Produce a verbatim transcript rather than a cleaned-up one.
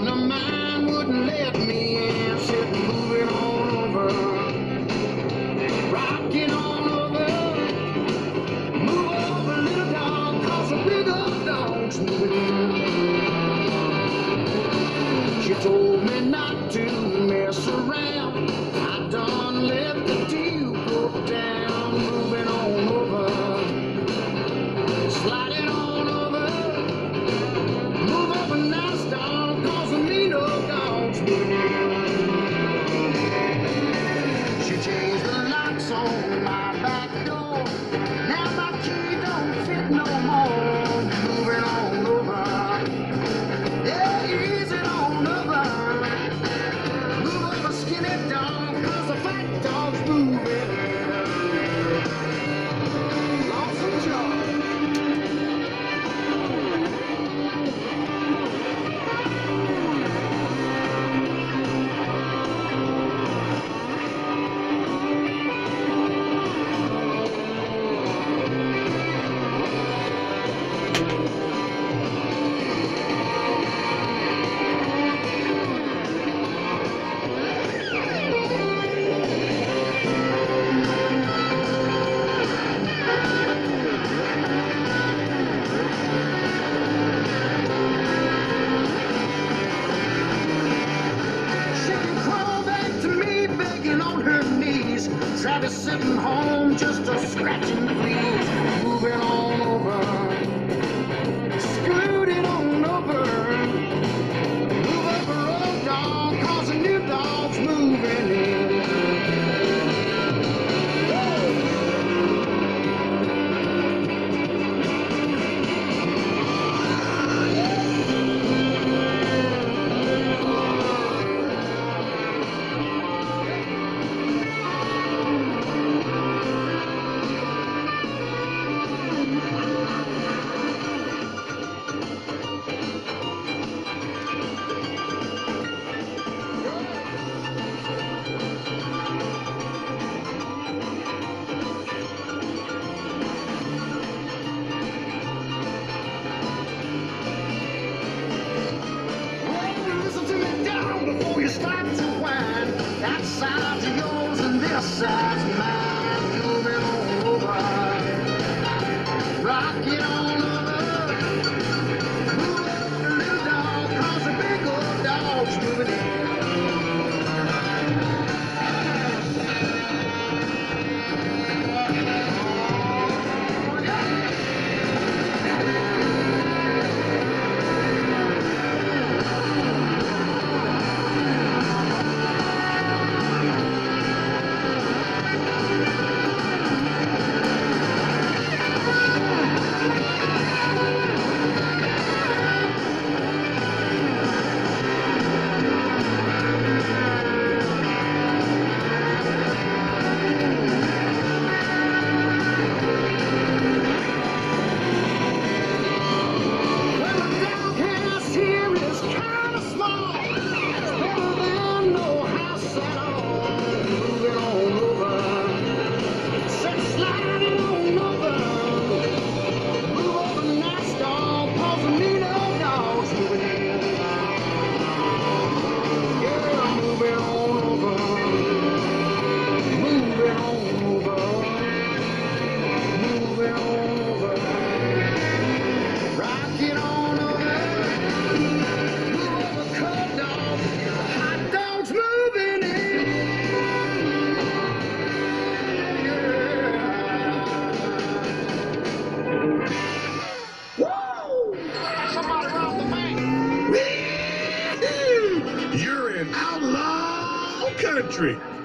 partner of mine wouldn't let me in. Said moving on over, rocking on over. Move over, little dog, 'cause the big old dog's moving in. She told me not to mess around. I done let the deal go down. Moving on over, sliding on over. Move over, nice dog, 'cause the mean old dog's moving in. She changed the locks on my back door. Now my key don't fit no more. Moving on over, yeah, easy on over. Move over, skinny dog, 'cause the fat dog's moving. Lonesome John. Travis sitting home just a scratching fleas. Moving on over, scooting on over. Move over, old dog, 'cause the new dog's moving in. Before you start to whine, that side's yours and this side's mine. Moving on over, rocking on over. Move over, little dog, 'cause the big old dog's moving in. You're in outlaw country.